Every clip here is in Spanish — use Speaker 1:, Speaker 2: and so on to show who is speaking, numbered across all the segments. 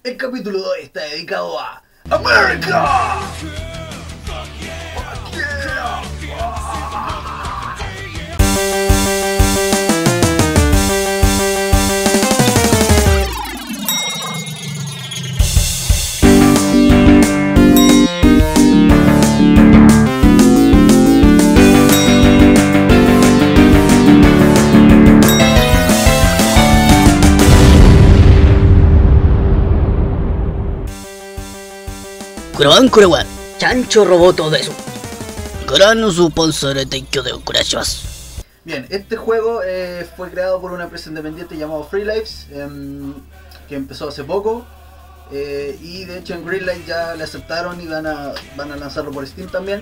Speaker 1: El capítulo 2 está dedicado a América.
Speaker 2: Kurawan Kurawan, Chancho Roboto desu. Gran sponsor de Tenkyo de Okurashimasu.
Speaker 1: Bien, este juego fue creado por una empresa independiente llamada Free Lives, que empezó hace poco. Y de hecho en Greenlight ya le aceptaron y van a lanzarlo por Steam también.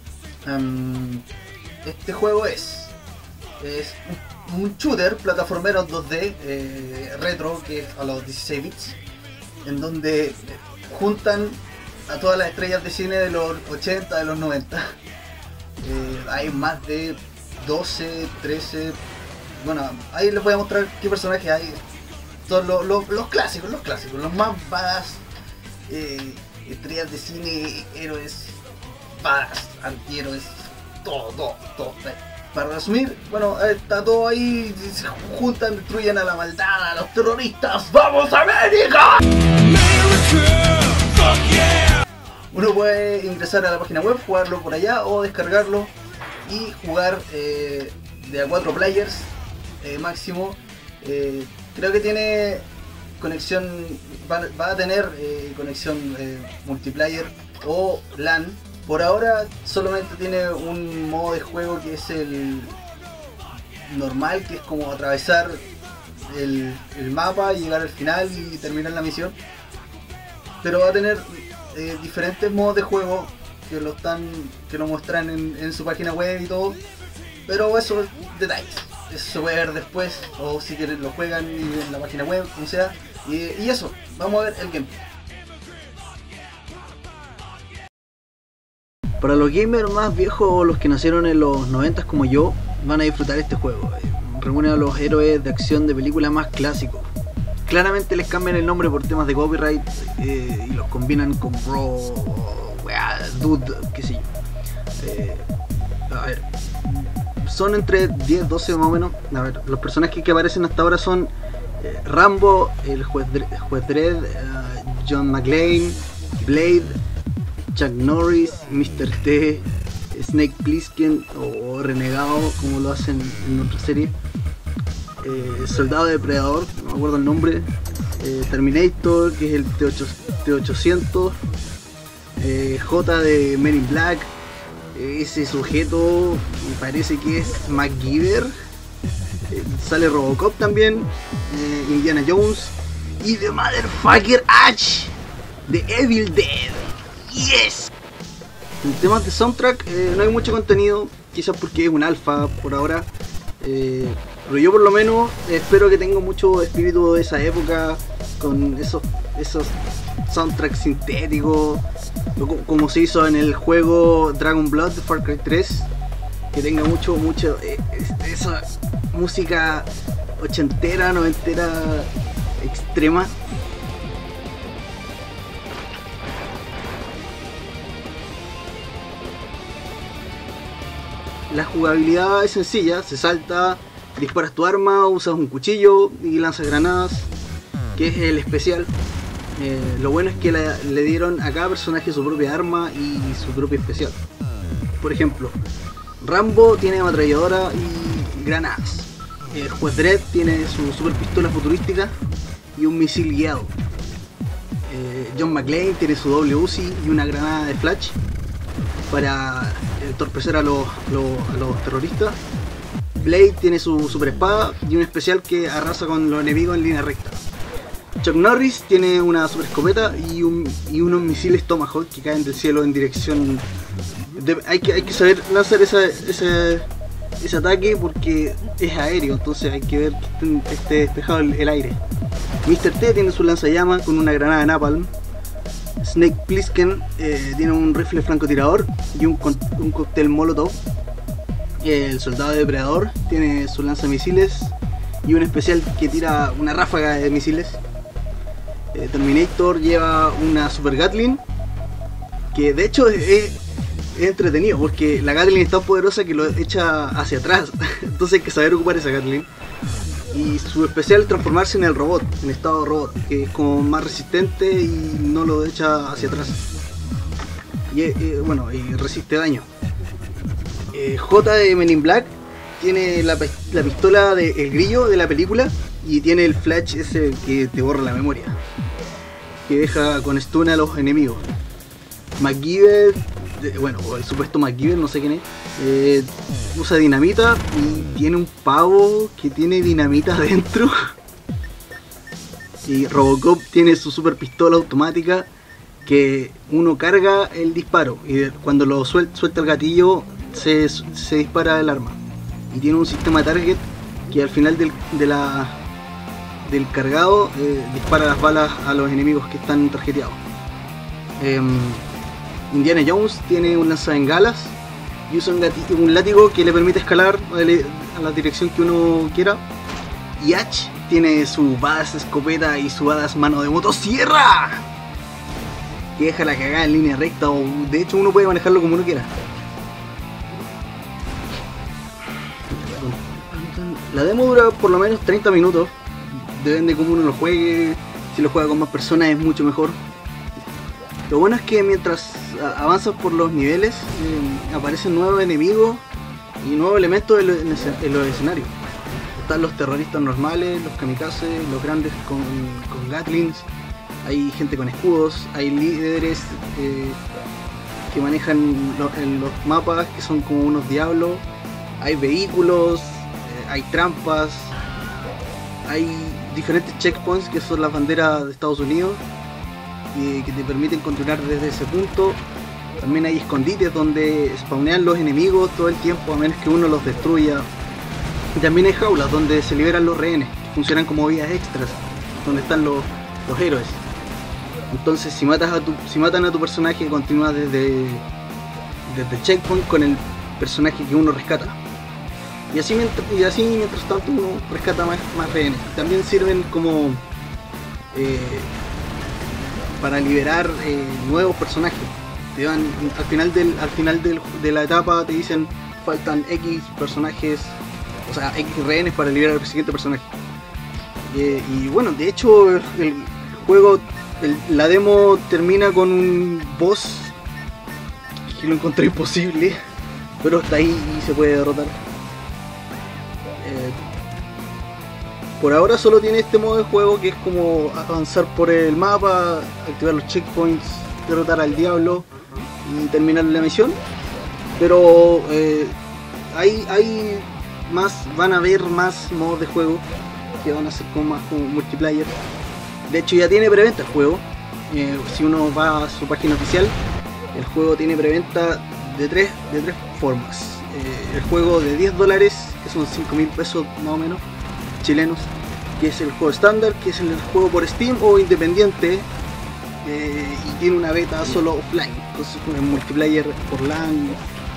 Speaker 1: Este juego es un shooter plataformero 2D retro, que es a los 16 bits, en donde juntan a todas las estrellas de cine de los 80, de los 90. Hay más de 12, 13. Bueno, ahí les voy a mostrar qué personajes hay. Son los clásicos, los más badass. Estrellas de cine, héroes, badass, antihéroes, todo. Para resumir, bueno, está todo ahí, se juntan, destruyen a la maldad, a los terroristas. ¡Vamos a América! Uno puede ingresar a la página web, jugarlo por allá o descargarlo y jugar de a 4 players máximo. Creo que tiene conexión, va a tener conexión multiplayer o LAN. Por ahora solamente tiene un modo de juego que es el normal, que es como atravesar el mapa, llegar al final y terminar la misión. Pero va a tener diferentes modos de juego que lo muestran en su página web y todo. Pero eso es detalles. Eso se puede ver después, o si quieren lo juegan y en la página web, como sea. Y eso, vamos a ver el gameplay. Para los gamers más viejos o los que nacieron en los 90 como yo, van a disfrutar este juego. Reúne a los héroes de acción de películas más clásicos. Claramente les cambian el nombre por temas de copyright y los combinan con bro, dude, qué sé yo. A ver, son entre 10, 12 más o menos. A ver, los personajes que aparecen hasta ahora son Rambo, el juez Dredd, John McClane, Blade, Chuck Norris, Mr. T, Snake Plissken o Renegado, como lo hacen en otra serie. Soldado Depredador, no me acuerdo el nombre. Terminator, que es el T-800. J de Men in Black. Ese sujeto me parece que es MacGyver. Sale Robocop también. Indiana Jones. Y The Motherfucker Ash de Evil Dead. Yes. En temas de soundtrack no hay mucho contenido, quizás porque es un alfa por ahora. Pero yo por lo menos espero que tenga mucho espíritu de esa época, con esos soundtracks sintéticos, como se hizo en el juego Dragon Blood de Far Cry 3, que tenga mucho esa música ochentera, noventera, extrema. La jugabilidad es sencilla, se salta, disparas tu arma, usas un cuchillo y lanzas granadas, que es el especial. Lo bueno es que le dieron a cada personaje su propia arma y su propio especial. Por ejemplo, Rambo tiene ametralladora y granadas. El juez Dredd tiene su super pistola futurística y un misil guiado. John McClane tiene su doble Uzi y una granada de flash para entorpecer a los terroristas. Blade tiene su super espada y un especial que arrasa con los enemigos en línea recta. Chuck Norris tiene una super escopeta y unos misiles Tomahawk que caen del cielo en dirección hay que saber lanzar ese ataque porque es aéreo, entonces hay que ver que esté despejado el aire. Mr. T tiene su lanzallamas con una granada napalm. Snake Plissken tiene un rifle francotirador y un cóctel molotov. El soldado depredador tiene su lanzamisiles y un especial que tira una ráfaga de misiles. Terminator lleva una Super Gatling, que de hecho es entretenido, porque la Gatling es tan poderosa que lo echa hacia atrás, entonces hay que saber ocupar esa Gatling. Y su especial es transformarse en el robot, en estado robot, que es como más resistente y no lo echa hacia atrás. Y bueno, y resiste daño. J de Men in Black tiene la pistola del grillo de la película y tiene el flash ese que te borra la memoria, que deja con stun a los enemigos. MacGyver, bueno, el supuesto MacGyver, no sé quién es, usa dinamita y tiene un pavo que tiene dinamita adentro. Y Robocop tiene su super pistola automática que uno carga el disparo y cuando lo suelta el gatillo se dispara el arma. Y tiene un sistema target que al final del cargado dispara las balas a los enemigos que están tarjeteados. Indiana Jones tiene un lanzabengalas y usa un látigo que le permite escalar a la dirección que uno quiera. Y Ash tiene su badass escopeta y su badass mano de motosierra, que deja la cagada en línea recta, o de hecho uno puede manejarlo como uno quiera. La demo dura por lo menos 30 minutos, depende de cómo uno lo juegue. Si lo juega con más personas es mucho mejor. Lo bueno es que mientras avanzas por los niveles aparecen nuevos enemigos y nuevos elementos en los escenarios. Están los terroristas normales, los kamikazes, los grandes con gatlings, hay gente con escudos, hay líderes que manejan los mapas que son como unos diablos, hay vehículos, hay trampas, hay diferentes checkpoints que son las banderas de Estados Unidos que te permiten continuar desde ese punto. También hay escondites donde spawnean los enemigos todo el tiempo a menos que uno los destruya. Y también hay jaulas donde se liberan los rehenes, que funcionan como vías extras, donde están los héroes. Entonces si matan a tu personaje, continúas desde el checkpoint con el personaje que uno rescata. Y así mientras tanto uno rescata más rehenes. También sirven como para liberar nuevos personajes. Te dan al final de la etapa te dicen faltan X personajes, o sea, X rehenes para liberar al siguiente personaje. Y bueno, de hecho el juego, la demo termina con un boss que lo encontré imposible, pero está ahí y se puede derrotar. Por ahora solo tiene este modo de juego que es como avanzar por el mapa, activar los checkpoints, derrotar al diablo y terminar la misión. Pero hay más, van a haber más modos de juego que van a ser como multiplayer. De hecho ya tiene preventa el juego. Si uno va a su página oficial, el juego tiene preventa de tres formas. El juego de $10, que son 5.000 pesos más o menos chilenos, que es el juego estándar, que es el juego por Steam o independiente, y tiene una beta solo offline, entonces en multiplayer por LAN,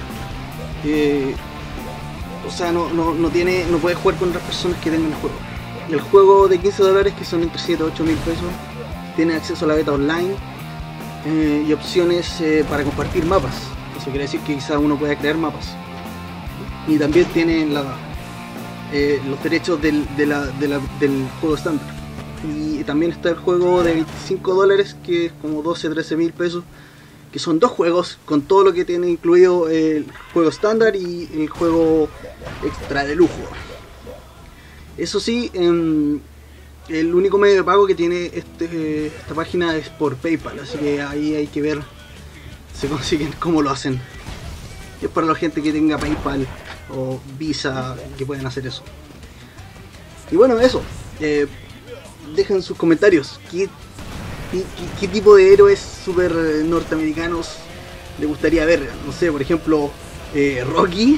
Speaker 1: o sea no puedes jugar con otras personas que tengan el juego. El juego de $15, que son entre 7 y 8.000 pesos, tiene acceso a la beta online y opciones para compartir mapas. Eso quiere decir que quizás uno pueda crear mapas. Y también tienen los derechos del juego estándar. Y también está el juego de $25, que es como 12-13.000 pesos, que son dos juegos con todo lo que tiene incluido el juego estándar y el juego extra de lujo. Eso sí, el único medio de pago que tiene esta página es por PayPal, así que ahí hay que ver, se consiguen cómo lo hacen. Es para la gente que tenga PayPal o Visa que pueden hacer eso. Y bueno, eso. Dejen sus comentarios. ¿Qué tipo de héroes super norteamericanos les gustaría ver? No sé, por ejemplo, Rocky.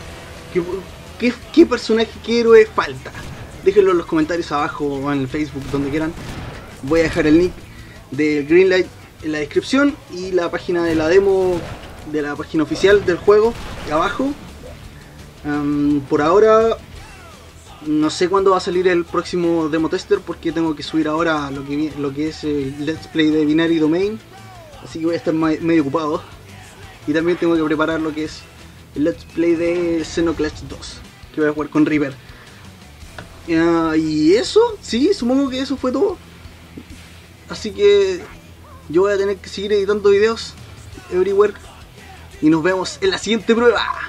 Speaker 1: ¿Qué personaje, qué héroe falta? Déjenlo en los comentarios abajo o en el Facebook, donde quieran. Voy a dejar el link del Greenlight en la descripción y la página de la demo de la página oficial del juego abajo. Por ahora No sé cuándo va a salir el próximo demo tester porque tengo que subir ahora lo que es el Let's Play de Binary Domain. Así que voy a estar medio ocupado. Y también tengo que preparar lo que es el Let's Play de Xenoclash 2, que voy a jugar con Reaper. Y eso, sí, supongo que eso fue todo. Así que yo voy a tener que seguir editando videos everywhere. Y nos vemos en la siguiente prueba.